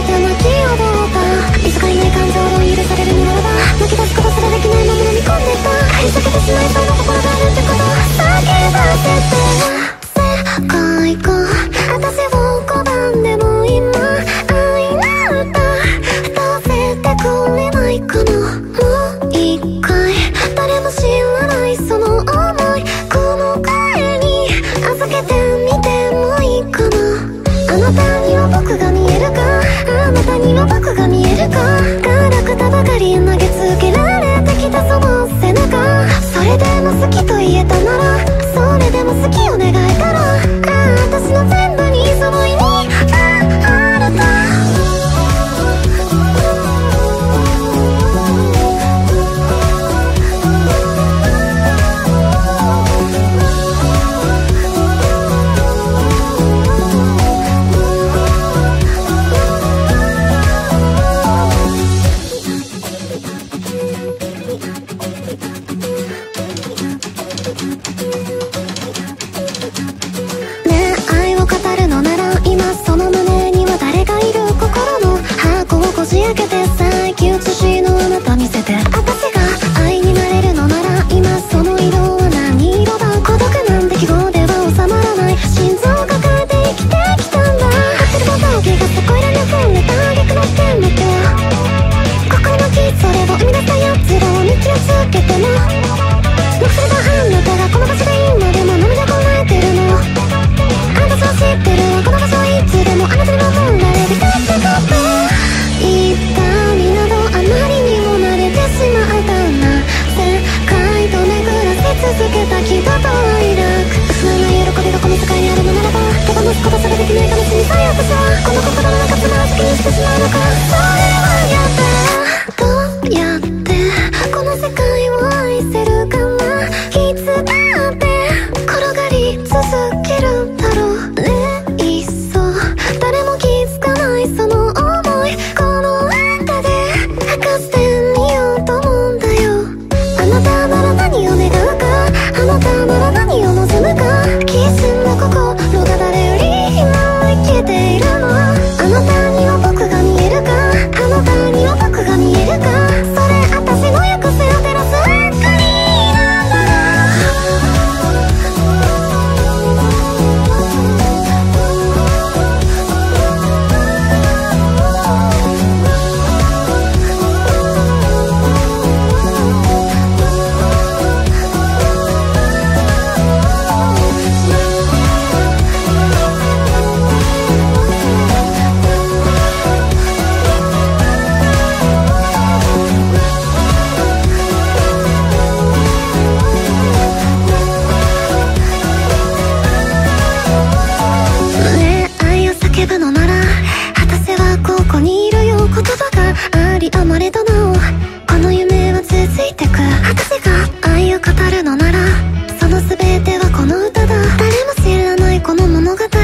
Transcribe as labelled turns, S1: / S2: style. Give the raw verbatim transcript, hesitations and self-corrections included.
S1: て泣き踊った見つかりない感情を許されるならば泣き出すことすらできないまま飲み込んでった振り裂けてしまいそうな心があるってこと叫ばせて世界が私を拒んでも今愛なんだどうせてくれないかなもう一回誰も知らないその想いこの声に預けてみてもいいかなあなたには僕が見えるかあなたには僕が見えるかガラクタばかり投げつけられてきたその背中それでも好きと言えたならそれでも好きを願えたらああ私の全部にその意味ああなたこじ開けて再起写しのあなた見せて私が愛になれるのなら今その色は何色だ孤独なんて記号では収まらない心臓を抱えて生きてきたんだ張ってるボタンを気がそこいらに踏んでた逆の点だけ心のキスそれを生み出した奴らを見切りつけても目すればあなたがこの場所で今でも涙こらえてるのあんたそう知ってるわこの場所いつでもあなたに守られるだってこと一旦になどあまりにも慣れてしまったな世界と巡らせ続けた人と愛楽不安な喜びがこの世界にあるのならば手放すことさえできないかもしれない私はこの心の中つまらず気にしてしまうのかそれはやだどうやってこの世界を愛せるかないつだって転がり続けるんだろうねいっそ誰も気づかないその想いこの歌で吐かせてみようと思うんだよあなたなら何を願うかあなたなら何を望むかきしんだ心が誰より今生きているのあなたには僕が見えるかあなたには僕が見えるかそれ私の行く末を照らす明かりなんだ余れとなおこの夢は続いてく私が愛を語るのならその全てはこの歌だ誰も知らないこの物語